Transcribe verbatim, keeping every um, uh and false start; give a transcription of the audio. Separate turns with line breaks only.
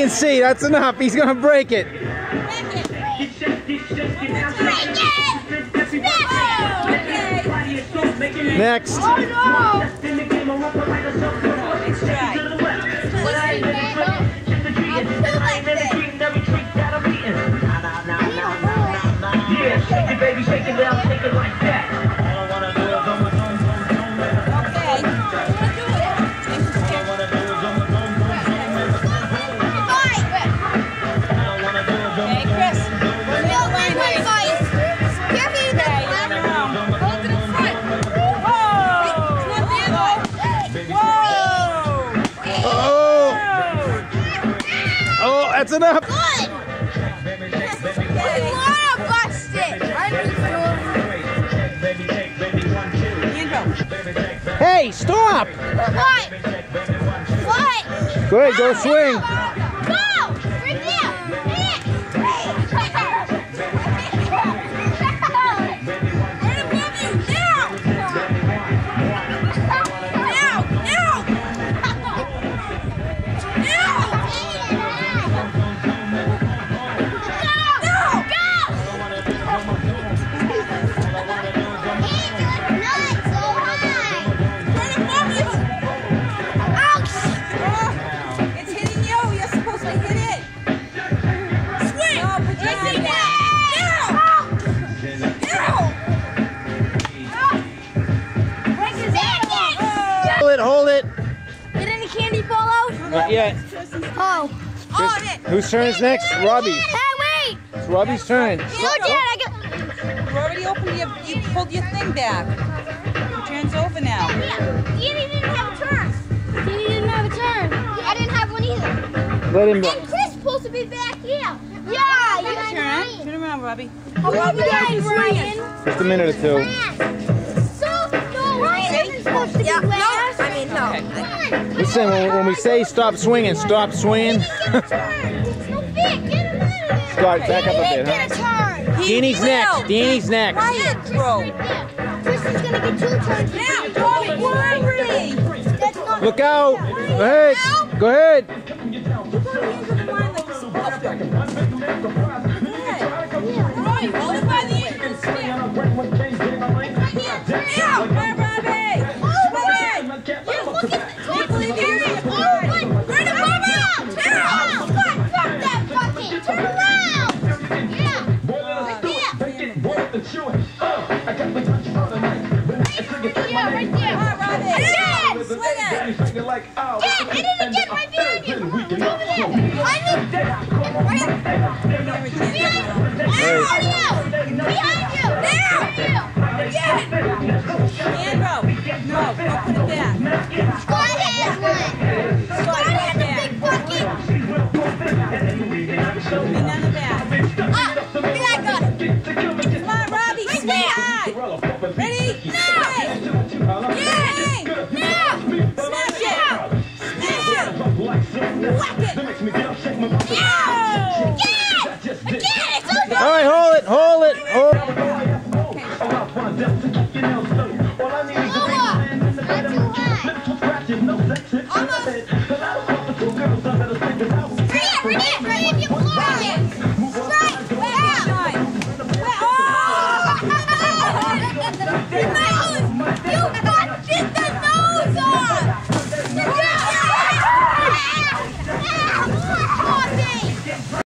can see. That's enough. He's gonna break it.
Break it.
Next.
Oh no! Let's try.
Baby, shake it down, shake it like that. All I wanna do is on my zone, zone, zone.
Okay. All I wanna do is on my zone, zone, zone. All I wanna do is on my zone, zone, zone. Hey, Chris. We're not line right. Careful, you don't land around. Go to the front. Whoa! Whoa!
Oh! Oh, that's enough.
Good.
Hey, stop!
What? What?
Good, go swing.
Go! Right there! Right above you! Now! Now! Now! Now!
Hold it.
Did any candy fall out?
Not yet.
Oh. Oh, it.
Whose turn is next? Robbie.
Hey, wait.
It's Robbie's turn.
No, Dad, I got.
You already opened your, you pulled your thing back. Your turn's over now.
Yeah. Danny didn't have a turn. Danny didn't have a turn. I didn't have one either.
Let him go.
And Chris supposed to be back here. Yeah.
Your turn. Turn around, Robbie.
How long you guys swinging?
Just a minute or two.
So, no, Ryan isn't supposed to be last.
I mean, no.
Listen, when, when we say stop swinging, stop swinging.
Start,
Back up a bit, huh? Danny's next. Danny's next.
Quiet, throw.
Chris is gonna get two turns.
Now, don't worry.
That's not.
Look out. Go ahead. Go ahead.
Roy, hold it by the ankles. Now, come on, Robbie. Come on. You look at the top of the area.
Oh, good. Right above you. Turn around. Good. Fuck that bucket. Turn around. Yeah. Yeah, right there.
Come on, Robbie.
Dad!
Swing it.
Dad, I didn't get right behind you. Over there. I need. Right. Behind you. Behind you. Behind